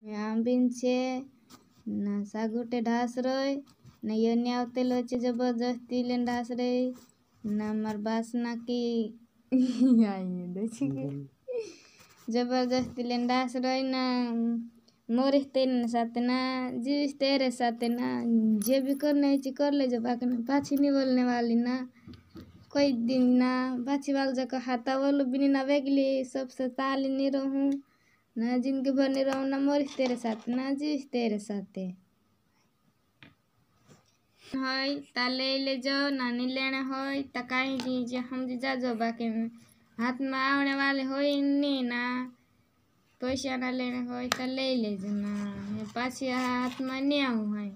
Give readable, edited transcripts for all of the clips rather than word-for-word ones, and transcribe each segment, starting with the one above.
आंबींचे ना सागुटे ढास रोय ना योनी आवते लोचे जबरदस्ती लेन ढास रे ना मर बासना की जबरदस्ती लेन ढास रोय ना मोरिस तेरे साथ ना जीविस तेरे साथ ना जे भी करने है कर ले जब आके ना पाछी नहीं बोलने वाली ना कोई दिन ना पाछी वाल जगह हाथा वालों भी ना वेगली सबसे ताली नहीं रहूं ना जिंदगी भर नहीं रहूं ना मोरिस तेरे साथ ना जीविस तेरे साथ होय ता ले जाओ नानी लेने होय ता काहे जी जे हम जी जा जो बाकी हाथ में आने वाले होय नहीं ना पैसा ना लेने होय ता ले जो ना पाछी हाथ में नहीं आऊँ है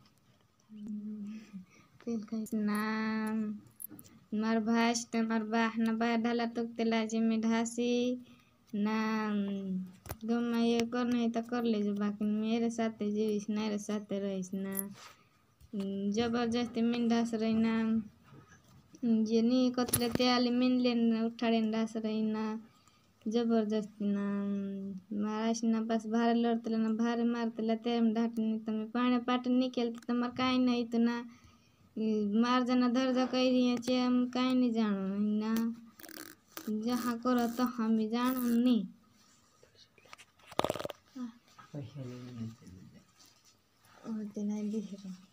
ना मार भाष ते मार बाह ना बाह ढाला तो तेला जे में ढासी ना गम ये कर नहीं तो कर ले जो बाकी मेरे साथ जीविस मेरे साथ रहीस ना जबरदस्ती मिन ढास रही ना जे नहीं कतले त्याली मिन लेन उठाड़े ढास रही ना जबरदस्ती ना महाराज ना बस भारे लड़ते ना भारे मारते तेरे ढाट नहीं तो मैं पाने पाट नहीं खेलते तो मर काई नहीं तो ना मार जाना धर जा कही रही चे हम काई नहीं जानो ना जहाँ करो तो हम ही जानो नहीं और तेना दिख रहा